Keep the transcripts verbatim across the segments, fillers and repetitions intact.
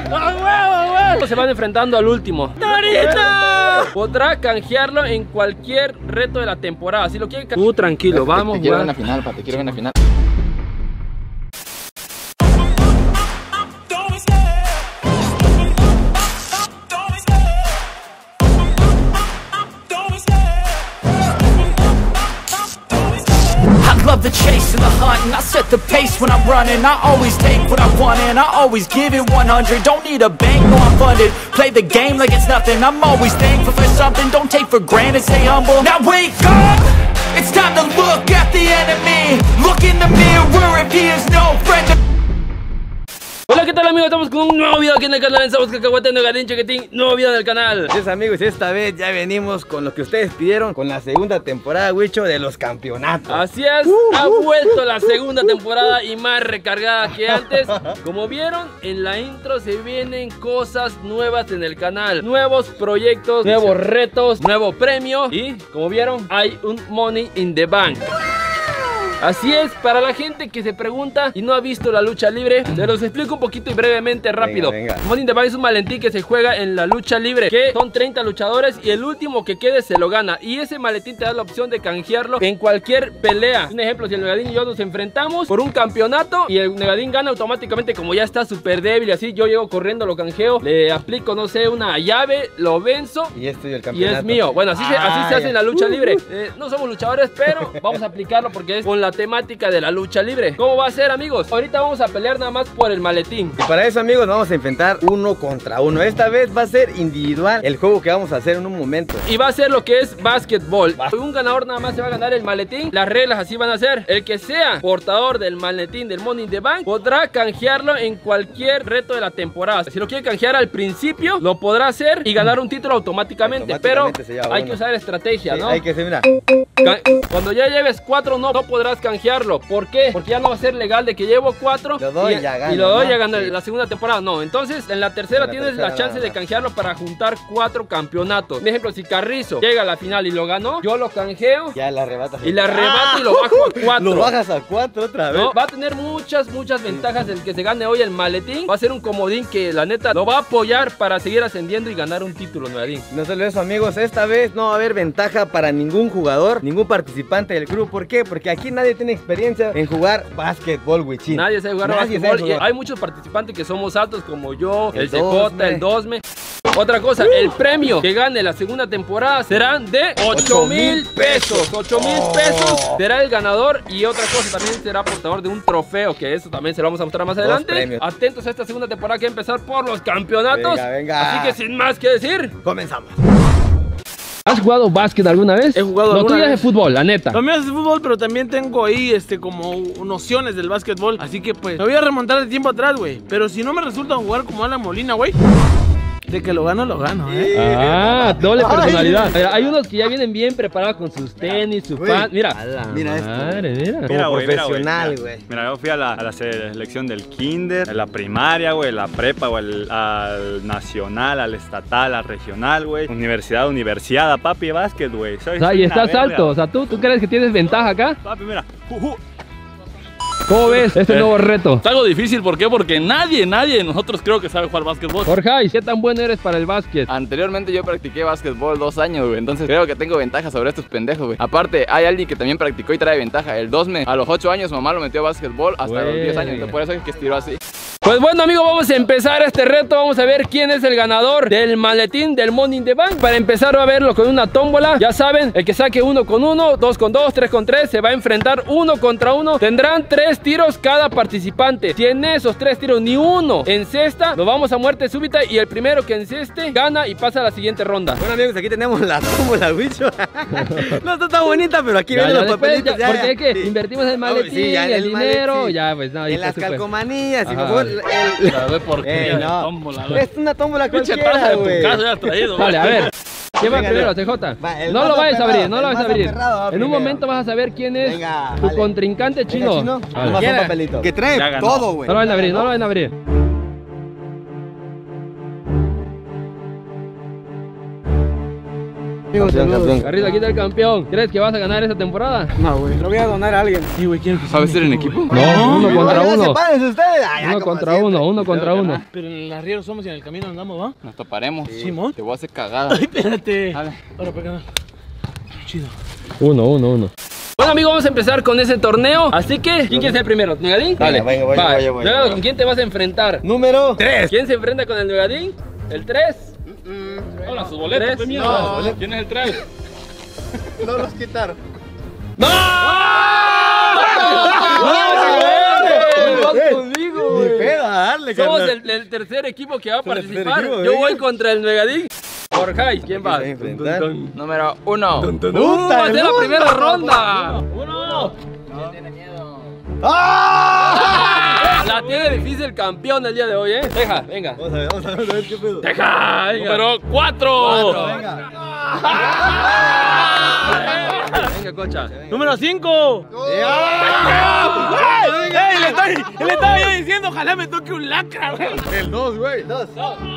¡A huevo, huevo! Se van enfrentando al último. ¡Torito! Podrá canjearlo en cualquier reto de la temporada. Si lo quieren canjear. Tú tranquilo, Te- vamos. Te quiero va. en la final, pa, te quiero en la final. Love the chase and the hunt, and I set the pace when I'm running. I always take what I want and I always give it one hundred. Don't need a bank, no I'm funded. Play the game like it's nothing. I'm always thankful for something. Don't take for granted, stay humble. Now wake up, it's time to look at the enemy. Look in the mirror if he is no friend of Hola, ¿qué tal, amigos? Estamos con un nuevo video aquí en el canal. Estamos cacahuateando, Gadín Chiquitín. Nuevo video en el canal. Pues amigos, esta vez ya venimos con lo que ustedes pidieron, con la segunda temporada, Wicho, de los campeonatos. Así es, ha vuelto la segunda temporada y más recargada que antes. Como vieron, en la intro se vienen cosas nuevas en el canal. Nuevos proyectos, nuevos retos, nuevo premio. Y, como vieron, hay un Money in the Bank. Así es, para la gente que se pregunta y no ha visto la lucha libre, se los explico un poquito y brevemente rápido. Venga, venga. Money in the Bank es un maletín que se juega en la lucha libre, que son treinta luchadores y el último que quede se lo gana. Y ese maletín te da la opción de canjearlo en cualquier pelea. Un ejemplo, si el Negadín y yo nos enfrentamos por un campeonato y el Negadín gana automáticamente, como ya está súper débil y así, yo llego corriendo, lo canjeo, le aplico, no sé, una llave, lo venzo Y esto y el y campeonato. es mío. Bueno, así, se, así Ah, se hace ya. en la lucha libre. Eh, no somos luchadores, pero vamos a aplicarlo porque es con la temática de la lucha libre. ¿Cómo va a ser, amigos? Ahorita vamos a pelear nada más por el maletín. Y para eso, amigos, vamos a enfrentar uno contra uno. Esta vez va a ser individual el juego que vamos a hacer en un momento. Y va a ser lo que es básquetbol. Un ganador nada más se va a ganar el maletín. Las reglas así van a ser: el que sea portador del maletín del Money in the Bank podrá canjearlo en cualquier reto de la temporada. Si lo quiere canjear al principio, lo podrá hacer y ganar un título automáticamente. Automáticamente se Pero lleva hay uno. que usar estrategia, Sí, ¿no? hay que ser, mira. Ca- Cuando ya lleves cuatro no, no podrás canjearlo. ¿Por qué? Porque ya no va a ser legal de que llevo cuatro Lo doy, y, ya gano, y lo doy, ¿no? ya gano Sí. la segunda temporada. No, entonces en la tercera En la tienes tercera, la chance nada de más. canjearlo para juntar cuatro campeonatos. Por ejemplo, si Carrizo llega a la final y lo ganó, yo lo canjeo Ya la arrebatas. y le arrebato y lo bajo a cuatro. Lo bajas a cuatro otra vez. ¿No? Va a tener muchas, muchas ventajas el que se gane hoy el maletín. Va a ser un comodín que la neta lo va a apoyar para seguir ascendiendo y ganar un título, Negadín. No solo eso, amigos, esta vez no va a haber ventaja para ningún jugador, ningún participante del club. ¿Por qué? Porque aquí nadie tiene experiencia en jugar básquetbol, Wichín. Nadie sabe jugar Nadie básquetbol. sabe Y jugar. hay muchos participantes que somos altos como yo, el, El C J, Dosme. el Dosme. Otra cosa, el premio que gane la segunda temporada serán de ocho mil pesos. ocho mil pesos será el ganador. Y otra cosa, también será portador de un trofeo, que eso también se lo vamos a mostrar más Dos adelante. premios. Atentos a esta segunda temporada que va a empezar por los campeonatos. Venga, venga. Así que sin más que decir, Comenzamos. ¿has jugado básquet alguna vez? He jugado Lo alguna tuyo es de vez. fútbol, la neta. Lo mío es de fútbol, pero también tengo ahí este como nociones del básquetbol. Así que pues me voy a remontar de tiempo atrás, güey. Pero si no me resulta jugar como Alan Molina, güey, de que lo gano, lo gano, eh. Ah, doble Ay. personalidad. Mira, hay unos que ya vienen bien preparados con sus tenis, su Güey, pan. Mira, mira esto. madre, mira. Como Mira, güey, mira, profesional, mira. güey. Mira, yo fui a la, a la selección del kinder, a la primaria, güey, la prepa, güey, al, al nacional, al estatal, al regional, güey. Universidad, universidad, papi, básquet, güey. Soy- O sea, soy y una estás verga. alto. O sea, ¿tú, ¿tú crees que tienes ventaja acá? Papi, mira. Uh, uh. ¿Cómo ves este Eh. nuevo reto? Es algo difícil, ¿por qué? Porque nadie, nadie de nosotros creo que sabe jugar básquetbol. Jorge, ¿qué tan bueno eres para el básquet? Anteriormente yo practiqué básquetbol dos años, güey. Entonces creo que tengo ventaja sobre estos pendejos, güey. Aparte, hay alguien que también practicó y trae ventaja. El Dosme, a los ocho años, mamá lo metió a básquetbol hasta Güey. los diez años. Entonces por eso es que estiró así. Pues bueno, amigos, vamos a empezar este reto. Vamos a ver quién es el ganador del maletín del Money in the Bank. Para empezar va a verlo con una tómbola. Ya saben, el que saque uno con uno, dos con dos, tres con tres, se va a enfrentar uno contra uno. Tendrán tres tiros cada participante. Si en esos tres tiros ni uno encesta, nos vamos a muerte súbita y el primero que enceste gana y pasa a la siguiente ronda. Bueno, amigos, aquí tenemos la tómbola, Wicho. No está tan bonita, pero aquí Ya, vienen ya los después, papelitos. ya, ya, porque ya. es que Sí. invertimos en el No, maletín, sí, ya en el, el dinero, maletín. ya pues no, ahí En está las súper. calcomanías, y Ajá. por favor, el... A ver, por qué. Eh, no. Tómbola, güey. Es una tómbola Pinche cualquiera, taza de güey. tu casa ya has traído, Dale, a güey. ver. ¿Quién va Venga, primero, no. C J? Va, el No más lo vayas a abrir, aferrado, no lo el vayas a más abrir. aferrado va En un primero. momento vas a saber quién es Venga, tu dale. contrincante Venga, chino. chino. A ver. Nomás un Quiera. papelito. Que trae Ya ganó. todo, güey. No lo vayan a abrir, no lo vayan a abrir. Campeón, campeón. Carrizo, aquí está el campeón. ¿Crees que vas a ganar esta temporada? No, güey. Lo voy a donar a alguien. Sí, güey, quiero que ¿Sabes ser en equipo? No, uno contra No, uno. sepárense ustedes. Ay, ya, Uno como contra siempre. uno, uno contra uno. Pero en el arriero somos y en el camino andamos, ¿va? Nos toparemos. Simón. Te voy a hacer cagada. Ay, espérate. Dale. Ahora, pega. Chido. Uno, uno, uno. Bueno, amigos, vamos a empezar con ese torneo. Así que, ¿quién quiere ser primero? ¿Negadín? Dale, venga, voy, Va. voy, voy, Luego, voy. ¿con quién te vas a enfrentar? Número tres. ¿Quién se enfrenta con el Negadín? ¿El tres? Hola, sus boletos ¿Tres? de mierda. ¿Quién es el tres? No los quitaron. ¡No! ¡Vas conmigo, Ni güey! pedo, a darle, Somos carnal. el, el tercer equipo que va a Somos el tercer participar. equipo, Yo venga. voy contra el Negadín. Jorge, ¿quién va? Se va a enfrentar. Número uno. ¡Puta, ¡Uh! Va a ser la el primera mundo! ronda. ¡Uno! ¡Ah! La tiene difícil el campeón del día de hoy, ¿eh? Deja, venga. Vamos a ver, vamos a ver, a ver qué pedo. Deja, venga. Número cuatro. Cuatro, venga. Venga, cocha. Número cinco. ¡Ey! Le estoy, le estaba yo diciendo, ojalá me toque un lacra, güey. El dos, güey. Dos.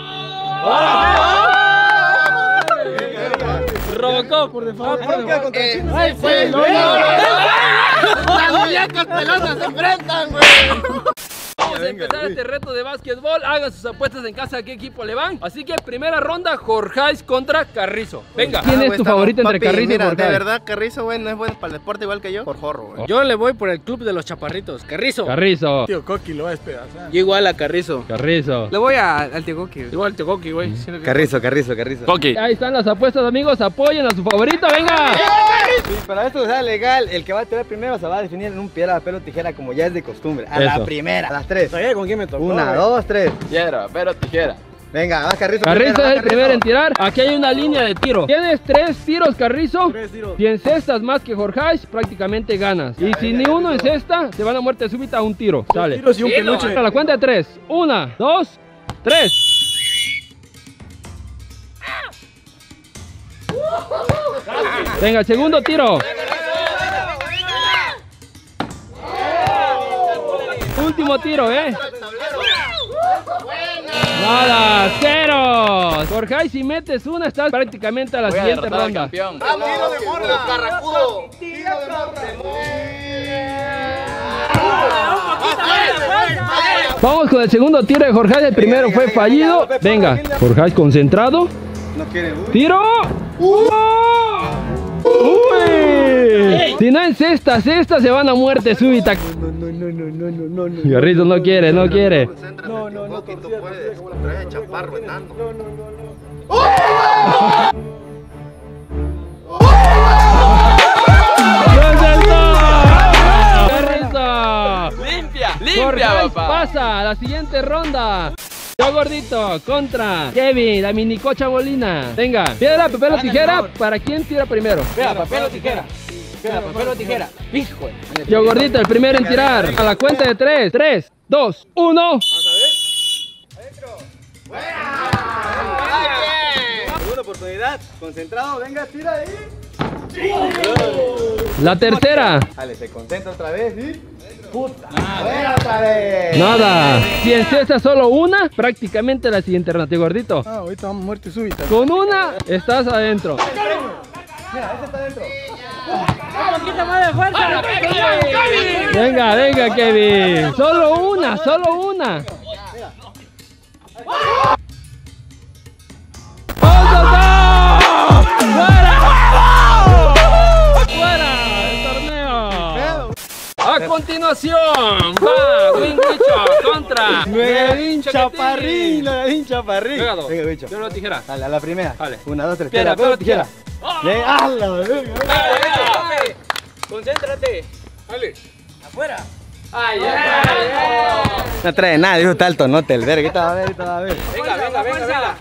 Robocop. Por Ah, queda contra el chino. Ay, fue. Las muñecas pelosas se enfrentan, güey. Vamos a empezar este reto de básquetbol. Hagan sus apuestas en casa a qué equipo le van. Así que primera ronda, Jorjais contra Carrizo. Venga. ¿Quién es tu favorito entre Carrizo y Mira, de Jorjais? verdad, Carrizo, güey, no es bueno para el deporte igual que yo. Por jorro, güey. Yo le voy por el club de los chaparritos. Carrizo. Carrizo. Tío Coqui lo va a despedazar. Yo igual a Carrizo. Carrizo. Le voy a, al Tío Coqui. Igual Tío Coqui, güey. Siento que- Carrizo, Carrizo, Carrizo. Coqui. Ahí están las apuestas, amigos. Apoyen a su favorito. Venga. Sí, para esto sea legal, el que va a tirar primero se va a definir en un piedra, papel o tijera como ya es de costumbre. A la Eso. primera, a las tres. ¿Sabía con quién me tocó? Una, güey? dos, tres. Piedra, pero tijera. Venga, va Carrizo. Carrizo primero, es va, el primero en tirar. Aquí hay una línea de tiro. Tienes tres tiros, Carrizo. Tres tiros. Si encestas más que Jorjais, prácticamente ganas. Y si ni uno encesta, se van a muerte súbita a un tiro. Sale. Tiros y un peluche. A la cuenta de tres. Una, dos, tres. Venga, segundo tiro. Último tiro, ¿eh? Nada, cero. Jorjais, si metes una, estás prácticamente a la Voy a siguiente derrotar al ronda. campeón. Tiro de morla. Carracudo. Vamos con el segundo tiro de Jorjais. El primero venga, fue venga, fallido. venga, Venga, venga. Jorjais concentrado. No quiere, uy. ¡Tiro! ¡Uy! Si no encestas, cestas se van a muerte súbita. No, no, no, no, no, no, no. Garrizo no quiere, no quiere. No, no, no. Tú puedes. Trae de chaparro, enano. ¡Lo soltó! ¡Garrizo! Limpia, limpia, Jorjais papá. pasa a la siguiente ronda. Yo gordito contra Kevin, la minicocha Molina. Venga, piedra, papel o tijera. ¿Para quién tira primero? Espera, papel o tijera. Espera, papel o tijera. Hijo. Yo gordito, el primero en tirar. A la cuenta de tres. Tres, dos, uno. Segunda oportunidad, concentrado, venga, tira ahí. La tercera. Dale, se concentra otra vez y... ¡Puta! ¡Venga otra vez! Nada. Si encestas solo una, prácticamente la siguiente ronda, tío gordito. Ah, ahorita vamos a muerte súbita. Con una, estás adentro. Mira, ese está adentro. Venga, venga, Kevin. Solo una, solo una. ¡Oh, ¡fuera! ¡Fuera del torneo! A continuación, va Winguicho contra Nuevín Chaparrín, Nuevín Chaparrín. Pegado. Venga, bicho. Piedra o tijera. Dale, a la primera. Dale. Una, dos, tres. Piedra, Piedra, papel, tijera. Venga, hala, venga. Concéntrate. Dale. Afuera. Ay, ay, ay. No trae nada, dijo está alto, no te el verga. Ahorita va a ver, ahorita va a ver. Venga, venga, venga, venga.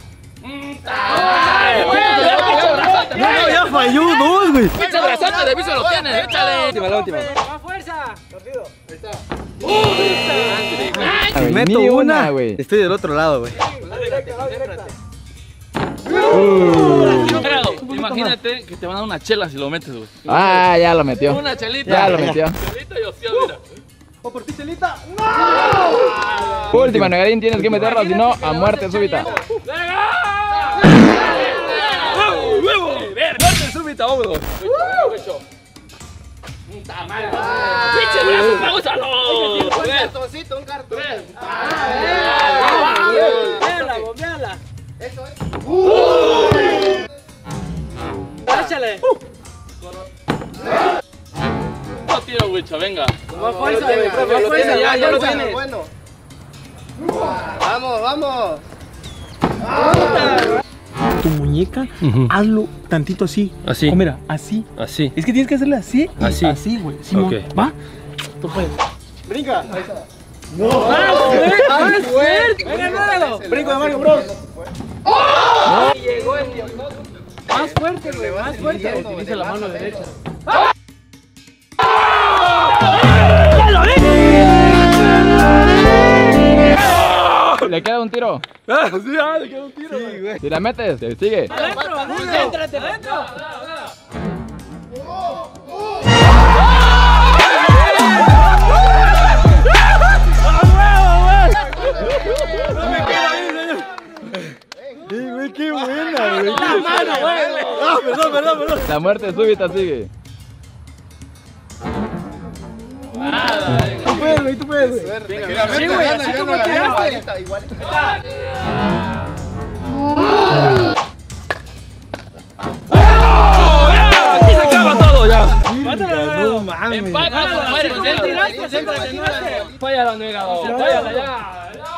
No, no, ya falló dos, güey. Echa brazante, de piso lo tienes, échale. Última, la última. Si meto Ni una, una, güey. estoy del otro lado, güey. Creo, imagínate que te van a dar una chela si lo metes, güey. Ah, ya lo metió. Una chelita. Ya lo metió. Chelita y opción, mira. ¿O por ti, Chelita? Última, Negadín, tienes que meterla, si no, a muerte súbita. ¡Huevo! vuelta, vámonos. Huecho, puta madre. ¡Pinche brazo, vamos a los! Un cartoncito, un cartón. Bombeala, bombeala. Eso es. Échale. No tiro, Huicho, venga. Más fuerza, güey, profe, más fuerza, ya, ya lo tienes. Bueno. Vamos, vamos. Tu muñeca, hazlo tantito así. Así. Oh, mira, así. Así. Es que tienes que hacerle así. y Así. Así, güey. Sí, Ok. ¿va? Tú puedes. Brinca. ¡Más fuerte! ¡Venga, nuevo! Brinco de Mario Bros. Llegó el dios. Más fuerte, güey, más fuerte. Utiliza la mano derecha. Le queda un tiro. Ah, sí, ah, le quedó un tiro. Sí, güey. Si la metes, te sigue. ¡Adentro, adentro! ¡Adentro! Sí, güey, qué buena, güey. Ah, perdón, perdón, perdón. La muerte súbita sigue. Tú puedes, güey, tú puedes, güey. Sí, güey, así como tiraste. Igualita, igualita. Aquí se acaba todo ya. No mames. Empate, muere, ¿Cómo tiraste? Siempre tiraste. Falla la negado. Falla ya.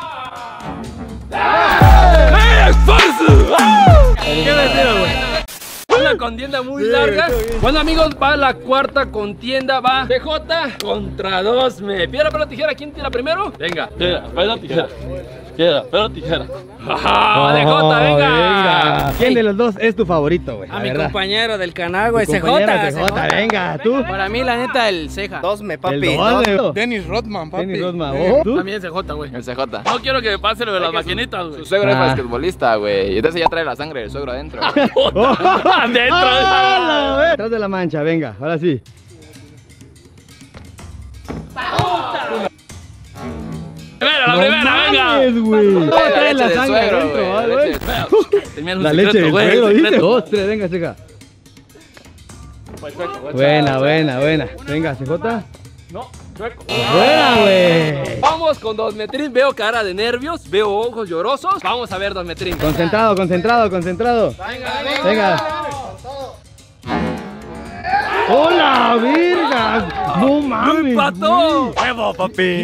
¿Qué me tiro, güey? Una contienda muy larga. Bueno, amigos, va la cuarta contienda. Va D J contra Dosme. Piedra, papel o tijera. ¿Quién tira primero? Venga. Piedra, pero tijera. Piedra, pero tijera. Ajá, D J, venga. ¿Quién de los dos es tu favorito, güey? A mi compañero del canal, güey, C J. C J, venga, tú. Para mí, la neta, el ceja. Dosme, El papi. Dosme. Dennis Rodman, papi. Dennis Rodman. ¿Oh? ¿Tú? También C J, güey. El C J. No quiero que me pase lo de las maquinitas, güey. Su suegro es Ah. basquetbolista, güey. Y entonces ya trae la sangre del suegro adentro. Oh. Adentro. ¡Hala, güey! Atrás de la mancha, venga, ahora sí. Primera, la primera, venga. mames, güey. Trae Trae la la leche del sangre suegro, adentro, güey, ah, la güey. leche del- Tenía un La leche secreto, del güey, suegro, dice. secreto. Dos, tres, venga, chica. Buena, buena, buena. Venga, C J. No, chueco. Buena, güey. Vamos con Dosmetrín. Veo cara de nervios, veo ojos llorosos. Vamos a ver, Dosmetrín. Concentrado, concentrado, concentrado. Venga. ¡Hola, verga! ¡No mames! ¡Empató! ¡Huevo, papi!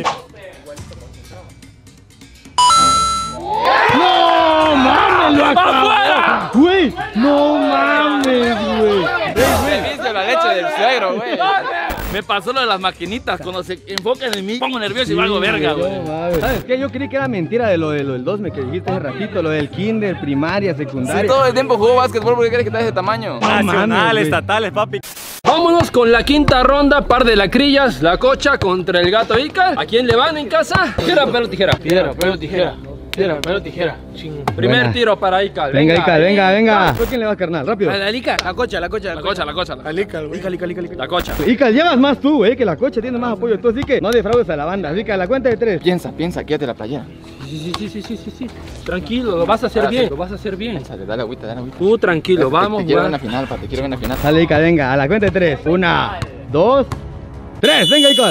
¡No mames! ¡Lo acabó! ¡Afuera! ¡Güey! ¡No mames, güey! Me viste la leche del suegro, güey. Me pasó lo de las maquinitas. Cuando se enfocan en mí, pongo nervioso y valgo verga, No güey. mames. ¿Sabes qué? Yo creí que era mentira de lo, de lo del Dosme que dijiste hace ratito, lo del kinder, primaria, secundaria. Si todo el tiempo jugó básquetbol, ¿por qué crees que está de ese tamaño? mames, Nacionales, güey. estatales, papi. Vámonos con la quinta ronda. Par de lacrillas, la cocha contra el gato Ica. ¿A quién le van en casa? Piedra, papel o tijera. Piedra, pero tijera. Piedra, pero tijera. Ching. Primer Buena. tiro para Ica. Venga, Ica, venga, venga. ¿Tú a quién le vas, carnal? Rápido. A la lica. La cocha, la cocha, La cocha, la cocha. La, Alica, güey. Lica, lica, lica, lica. La cocha. Ica, llevas más tú, güey, que la cocha tiene más apoyo tú, así que no defraudes a la banda. Así que a la cuenta de tres. Piensa, piensa, quédate la playera. Sí, sí, sí, sí, sí, sí, sí. Tranquilo, lo vas a hacer bien. Lo vas a hacer bien. Piénsale, dale agüita, dale agüita. Tú tranquilo, Te- te- vamos. Te quiero ver en va. la final, pa, te quiero ver en la final. Dale, Ica, venga, a la cuenta de tres. Una, dos, tres. Venga, Ica.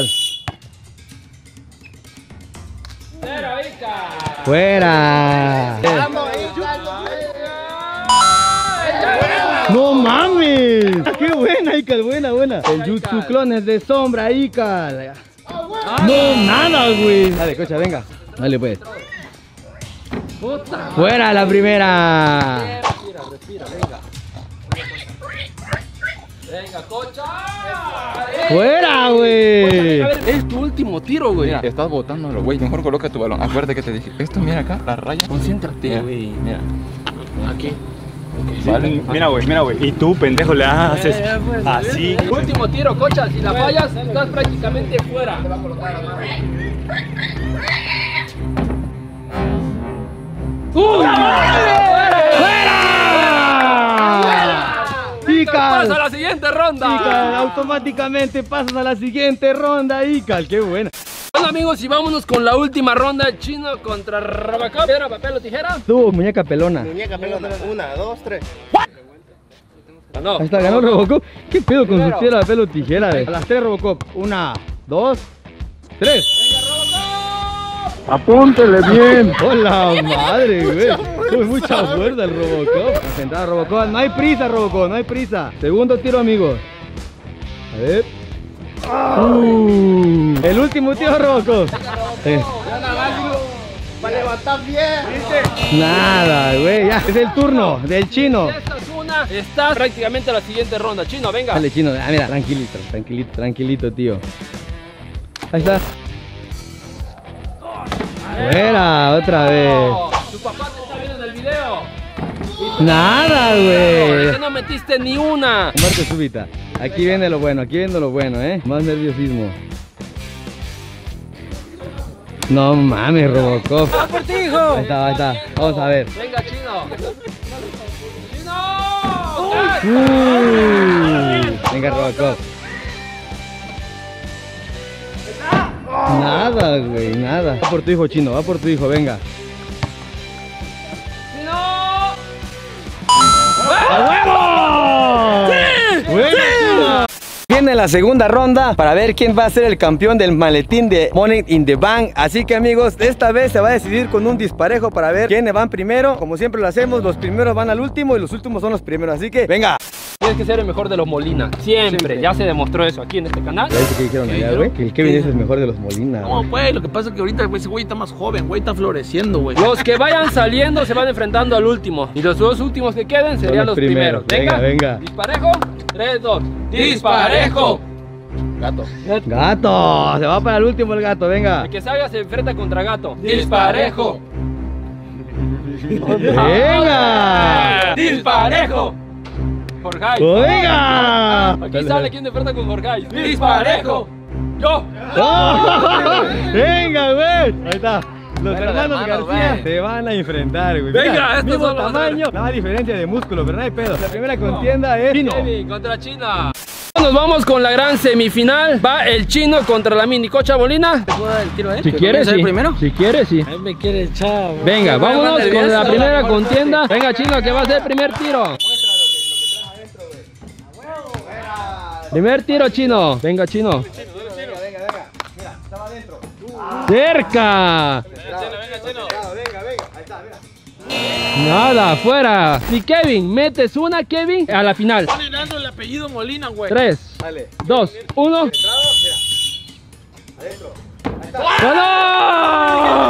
Fuera. No mames. Qué buena, Ica, buena, buena. El Jutsu Clones de sombra, Ica. No, nada, güey. Dale, cocha, venga. Dale, pues. Fuera la primera. Venga, cocha. Fuera, güey. A ver, es tu último tiro, güey. Mira, estás botándolo, güey. Mejor coloca tu balón. Acuérdate que te dije. Esto, mira acá, la raya. Concéntrate, Mira, güey. mira. Aquí. Vale. Mira, güey, mira, güey. Y tú, pendejo, le haces así. Último tiro, cocha. Si la fallas, estás prácticamente fuera. Pasa a Ical. la siguiente ronda. Ical, automáticamente pasas a la siguiente ronda, Ical. Qué buena. Bueno, amigos, y vámonos con la última ronda. Chino contra Robocop. Piedra, papel o tijera. Tú, muñeca pelona. Muñeca pelona. Una, dos, tres. Ganó. Ahí está, ganó Robocop. ¿Qué pedo con Primero. su piedra, pelo, tijera? A las tres, Robocop. Una, dos, tres. Apúntele bien. Hola, madre, güey. Uy, mucha fuerza el Robocop. Concentrado, Robocop. No hay prisa, Robocop, no hay prisa. Segundo tiro, amigos. A ver. Uh, el último tiro, Robocop. Eh. Para levantar bien. Nada, güey. Ya, es el turno del chino. Esta es una. Estás prácticamente a la siguiente ronda. Chino, venga. Dale, chino. Ah, mira, tranquilito, tranquilito, tranquilito, tío. Ahí está. Fuera, otra vez. Tu papá te está viendo en el video. Nada, ¿Por güey. qué no metiste ni una? Muerte súbita. Aquí viene lo bueno, aquí viene lo bueno, ¿eh? Más nerviosismo. No mames, Robocop. ¡Va por ti, hijo! Ahí está, ahí está. Vamos a ver. Venga, chino. ¡Chino! Uh, venga, Robocop. Nada, güey, nada. Va por tu hijo, chino, va por tu hijo, venga. ¡Chino! ¡A huevo! ¡Sí! ¡Bueno, chino! Viene la segunda ronda para ver quién va a ser el campeón del maletín de Money in the Bank. Así que, amigos, esta vez se va a decidir con un disparejo para ver quiénes van primero. Como siempre lo hacemos, los primeros van al último y los últimos son los primeros. Así que, venga. Tienes que ser el mejor de los Molina. Siempre. Siempre. Ya se demostró eso aquí en este canal. ¿Ya viste qué dijeron allá, güey? Que el Kevin es el mejor de los Molina. No, güey, lo que pasa es que ahorita ese güey está más joven, güey, está floreciendo, güey. Los que vayan saliendo se van enfrentando al último. Y los dos últimos que queden serían los, los primeros. primeros. Venga, venga. Disparejo. tres, dos. Disparejo. Gato. Gato, se va para el último el gato, venga. El que salga se enfrenta contra gato. Disparejo. Venga. Disparejo. Jorge. Venga. Aquí sale quien se enfrenta con Jorge. Disparejo. Yo. ¡Oh! Venga, güey. Ahí está. Los Bueno, hermanos hermano, García güey. se van a enfrentar, güey. Venga, Mira, estos mismo son los tamaño, nada más diferencia de músculo, pero no hay pedo. La primera contienda es Chino. Kevin contra China. Nos vamos con la gran semifinal. Va el chino contra la mini cocha Molina. ¿Puedo dar el tiro, eh? Si quieres, ser sí. primero? Si quieres, sí. Él me quiere echar. Venga, Me va vámonos con nervioso. la primera contienda. Venga, chino, que va a ser el primer tiro. Primer tiro, chino. Venga, chino. Cerca. Nada, afuera. Si Kevin, metes una, Kevin, a la final. Están dando el apellido Molina, güey. tres, dos, uno. ¡Ganó!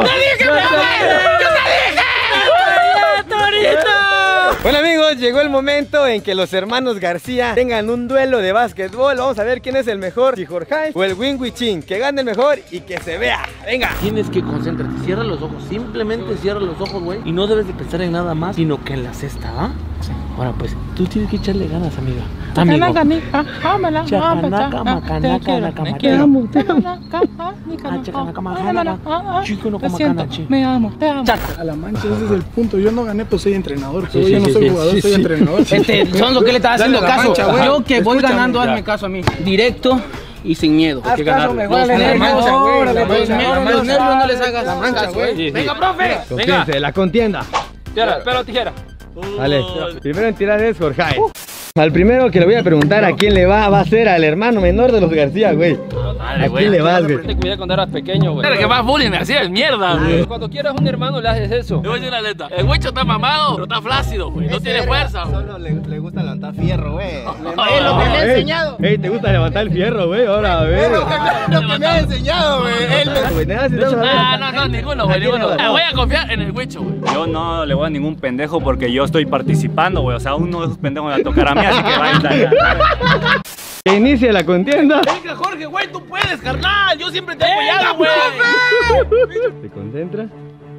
Bueno, amigos, llegó el momento en que los hermanos García tengan un duelo de básquetbol. Vamos a ver quién es el mejor, si Jorge o el Wing Wichin. Que gane el mejor y que se vea. Venga. Tienes que concentrarte, cierra los ojos, simplemente cierra los ojos, güey. Y no debes de pensar en nada más, sino que en la cesta, ¿ah? Ahora pues, tú tienes que echarle ganas, amiga. Amigo. Chacanaca, macanaca, nacamaca. Te amo, te amo. Ah, chacanaca, macanaca. Chico, no como canache. Me amo, te amo. A la mancha, ese es el punto. Yo no gané, pues soy entrenador. Sí, Yo sí, ya no sí, soy sí, jugador, sí, soy sí. entrenador. Este, son los que le estás haciendo Dale la caso. mancha, güey. Yo que voy Escúchame, ganando, ya. hazme caso a mí. Directo y sin miedo. Haz caso mejor a la Los mancha, nervios, güey. La los mancha, la nervios, mancha. los nervios no les hagas La mancha, caso, güey. eh. Venga, profe. Venga. Confíense, la contienda. Tijera, pero tijera. Dale. Primero en tirar es Jorge. Al primero que le voy a preguntar a quién le va, va a ser al hermano menor de los García, güey. ¿A quién le vas, güey? Te cuidé cuando eras pequeño, güey. Pero que más bullying me hacía el mierda, güey. Cuando quieras un hermano le haces eso. Te voy a decir una neta. El huecho está mamado, pero está flácido, güey. No tiene fuerza, güey. Solo le, le gusta levantar fierro, güey. Es lo que le he Ey, enseñado. Ey, ¿te gusta levantar el fierro, güey? Ahora, a ver. Lo que me ha enseñado, güey. Él me... Güey, nada, si estamos Ah, hablando- no, no, ninguno, güey, ninguno. Ah, voy a confiar en el huecho, güey. Yo no le voy a ningún pendejo porque yo estoy participando, güey. O sea, uno de esos pendejos me va a tocar a mí, así que va a entrar. Que inicie la contienda. Venga, Jorge, güey, tú puedes, carnal. Yo siempre te he apoyado, güey. Se concentra.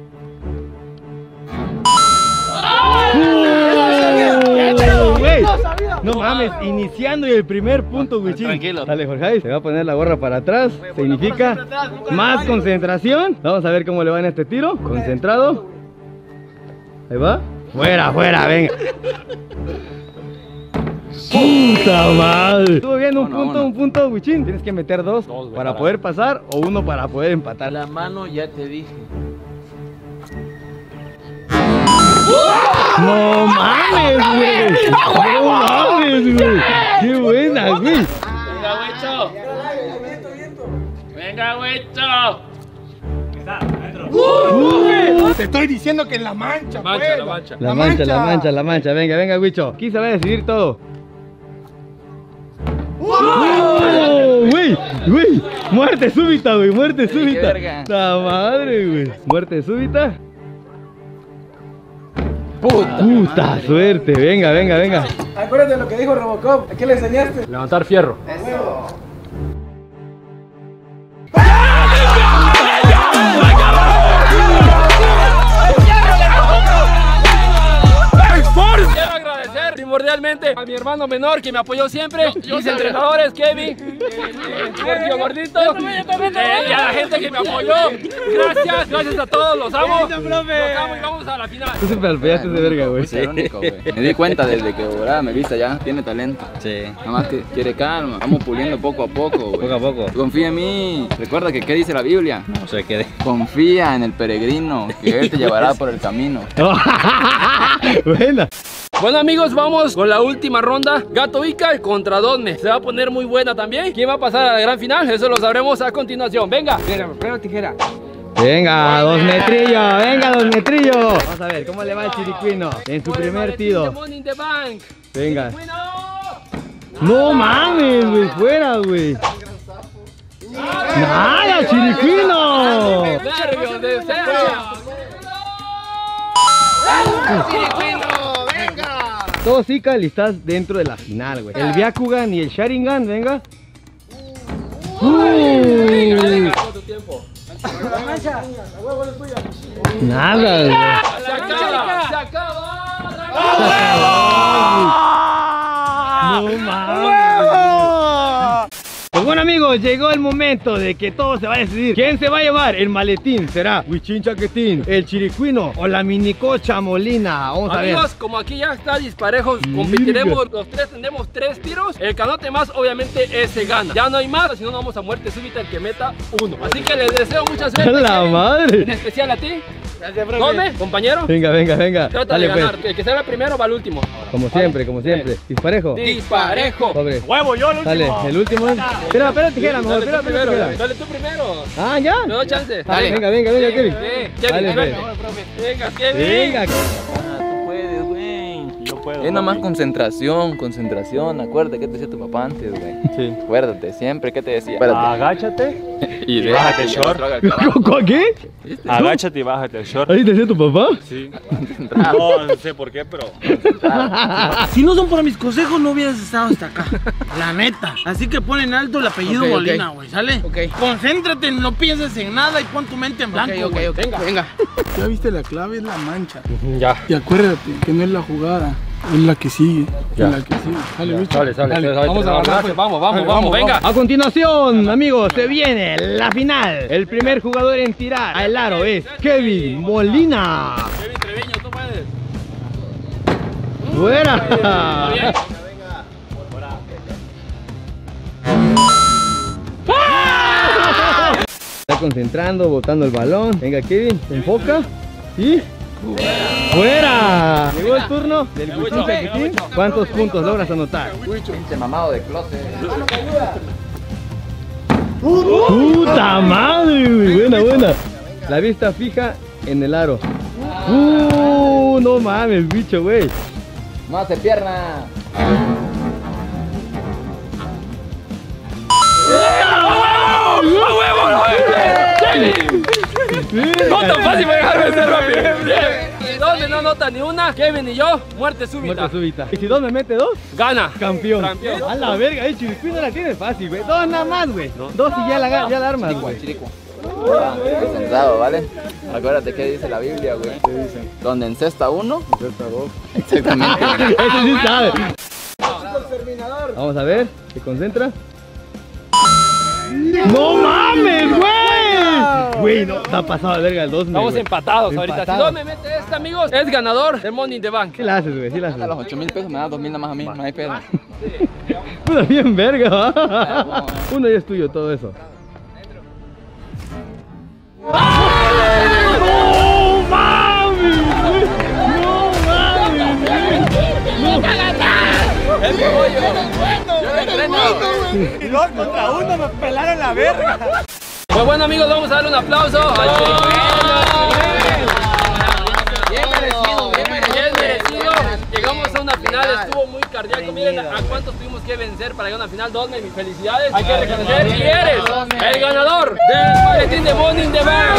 ¡Uh! Güey, no mames, iniciando y el primer punto, Wichín. Tranquilo. Dale, Jorge, se va a poner la gorra para atrás. Significa más concentración. Vamos a ver cómo le va en este tiro. Concentrado. Ahí va. Fuera, fuera, venga. ¡Puta madre! Estuvo bien, un punto, un punto, Wichín. Tienes que meter dos Dos, güey, para para- poder pasar o uno para poder empatar. La mano ya te dije. ¡No mames, güey! ¡No mames, Venga, Huicho. Uh, te estoy diciendo que en la mancha, Mancha, pues. la mancha. La mancha, la mancha, la mancha. Venga, venga, Huicho. Aquí se va a decidir todo. ¡Oh, güey! ¡Güey! ¡Muerte súbita, güey! ¡Muerte Sí, súbita! qué verga. ¡La madre, güey! ¡Muerte súbita! Puta. ¡Puta suerte! Venga, venga, venga. Acuérdate lo que dijo Robocop. ¿A qué le enseñaste? Levantar fierro. Quiero agradecer primordialmente a mi hermano menor que me apoyó siempre, mis entrenadores, Kevin, Sergio Gordito, eh, y a la gente que me apoyó. Gracias, gracias a todos, los amo. Los amo y vamos a la final. Tú siempre al pegaste de verga, güey. Es el único, güey. Me di cuenta desde que volada me viste ya. Tiene talento. Sí. Nada más que quiere calma. Vamos puliendo poco a poco, güey. Poco a poco. Confía en mí. Recuerda que ¿qué dice la Biblia? No sé qué. Confía en el peregrino, que él te llevará por el camino. Buena. Bueno amigos, vamos con la última ronda. Gato Ica contra Dosme. Se va a poner muy buena también. ¿Quién va a pasar a la gran final? Eso lo sabremos a continuación. Venga. Tijera, papel, tijera. Venga, dos metrillos, venga, dos metrillos. Vamos a ver cómo le va el chiricuino en su primer tiro. Money in the bank. Venga. No mames, güey, fuera, güey. Nada, chiricuino. Nervios de cerca. Todos Ica listas dentro de la final, güey. El Byakugan y el Sharingan, venga. Uh. Nada, güey. Se acaba, se acaba. No mames. Pues bueno amigos, llegó el momento de que todo se va a decidir. ¿Quién se va a llevar el maletín? ¿Será Huichín Chaquetín, el chiricuino o la minicocha Molina? Vamos a ver. Amigos, como aquí ya está disparejos, competiremos, los tres tendremos tres tiros. El canote más, obviamente, ese gana. Ya no hay más, si no, vamos a muerte súbita el que meta uno. Así que les deseo mucha suerte. ¡La madre! En especial a ti. Dome, compañero. Venga, venga, venga. Trata Dale, de ganar. pues. El que sea el primero va al último. Como siempre, como siempre. Disparejo. Disparejo. Sobre. ¡Huevo, yo el Dale, último! el último. Espera, espera, tijera, mejor. Dale Espera, tú primero. espera. Dale tú primero. Ah, ya. Me doy chance. Dale. Venga, venga, venga, Kevin. Sí, Kevin, Dale, suelta. pues. Venga, Kevin. Venga. Tú puedes, güey. Yo puedo. Es nomás papi. concentración, concentración. Acuérdate que te decía tu papá antes, güey. Sí. Acuérdate, siempre que te decía. Espérate. Agáchate. Y y bájate el que short. otro haga el trabajo. ¿Con qué? Agáchate y bájate el short. ¿Ahí te decía tu papá? Sí. No, no sé por qué, pero. Si no son por mis consejos, no hubieras estado hasta acá. La neta. Así que pon en alto el apellido Ok, ok. Molina, güey, ¿sale? Ok. Concéntrate, no pienses en nada y pon tu mente en blanco. Ok, ok, güey. ok. Venga, venga. Ya viste, la clave es la mancha. Ya. Y acuérdate que no es la jugada, es la que sigue. Ya. Es la que sigue. Dale, bicho. Sale, sale. Dale, sale, vamos a sale, ganar. sale, Vamos, vamos, Dale, vamos, venga. A continuación, amigos, se viene la final. El primer jugador en tirar al aro es Kevin Molina. Kevin Treviño, tú puedes. ¡Fuera! Bien. Está concentrando, botando el balón. Venga, Kevin, enfoca. Y... ¡fuera! Llegó el turno del Huichín Chaquetín. ¿Cuántos puntos logras anotar? Pinche mamado de closet. ¡Puta madre, güey! Buena, buena. La vista fija en el aro. ¡Uh! No mames, bicho, güey. No hace pierna. No tan fácil para dejarme ser rápido. Y donde no nota ni una, Kevin y yo, muerte súbita. Muerte súbita. Y si dos me mete dos, Gana. campeón. Campeón. A la verga, el chiricuino la tienes fácil, güey. Dos nada más, güey. Dos y ya la, ya la armas, güey. Chirico. Concentrado, ¿vale? Acuérdate que dice la Biblia, güey. Donde encesta uno, encesta dos. Exactamente. Eso sí sabe. Vamos a ver, se concentra. ¡No mames, güey! Güey, no, está pasado de verga el dos. Estamos empatados ahorita. Si Empatados. no me mete esta, amigos, es ganador del Money in the Bank. ¿Qué la haces, güey? Sí la A los haces. ocho mil pesos me da dos mil nada más a mí, no hay pedo. Puta, bien verga, ¿va? Uno ya es tuyo, todo eso. ¡No mames, güey! ¡No mames, güey! ¡Es mi pollo! ¡Yo lo entreno! Y dos contra uno me pelaron la verga. Pues bueno, amigos, vamos a darle un aplauso. Ay, Bien merecido, bien merecido. Bien merecido. Llegamos a una final, estuvo muy cardíaco. Miren a cuántos tuvimos que vencer para llegar a una final. Dosme, mis felicidades. Hay que reconocer y eres el ganador del maletín de Money in the Bank.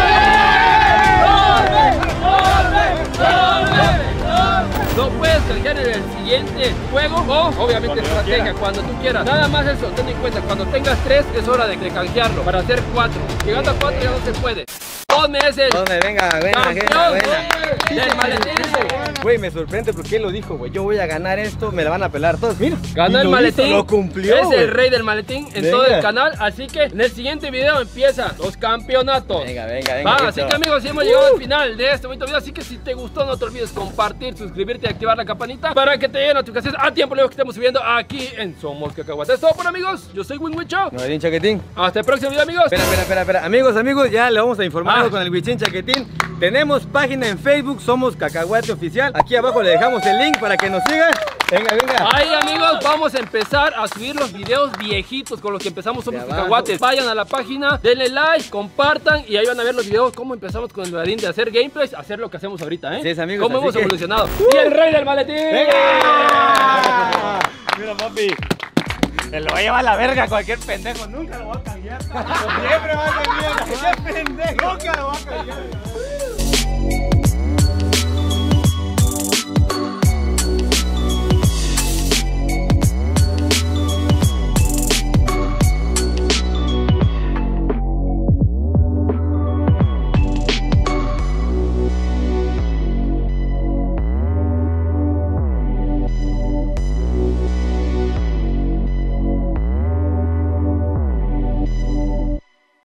Lo puedes canjear en el siguiente juego o obviamente estrategia, cuando tú quieras. Nada más eso, ten en cuenta, cuando tengas tres es hora de, de canjearlo para hacer cuatro. Llegando a cuatro ya no se puede. Dosme es el Dosme, venga, venga, campeón venga. del maletín. Güey, me sorprende porque él lo dijo, güey. Yo voy a ganar esto, me la van a pelar todos. Mira, ganó y el lo maletín. hizo, lo cumplió. Es güey. el rey del maletín en Venga. todo el canal. Así que en el siguiente video empiezan los campeonatos. Venga, venga, venga. Va, listo. así que amigos, ya hemos llegado al final de este bonito video. Así que si te gustó, no te olvides compartir, suscribirte y activar la campanita para que te lleguen notificaciones a tiempo luego que estemos subiendo aquí en Somos Cacahuates. Es todo por amigos. Yo soy Winwicho. Maletín Chaquetín. Hasta el próximo video, amigos. Espera, espera, espera, espera. Amigos, amigos, ya le vamos a informar Ah. con el Wichín Chaquetín. Tenemos página en Facebook, Somos Cacahuate Oficial. Aquí abajo le dejamos el link para que nos sigan. Venga, venga. Ahí, amigos, vamos a empezar a subir los videos viejitos con los que empezamos Somos abajo. Cacahuates. Vayan a la página, denle like, compartan y ahí van a ver los videos cómo empezamos con el maletín de hacer gameplays, hacer lo que hacemos ahorita, ¿eh? Así es, amigos, Cómo así hemos que- evolucionado. Y el rey del maletín. ¡Venga! Mira, papi. Se lo va a llevar a la verga cualquier pendejo. Nunca lo va a cambiar. Siempre va a cambiar. Qué pendejo. Nunca lo va a cambiar.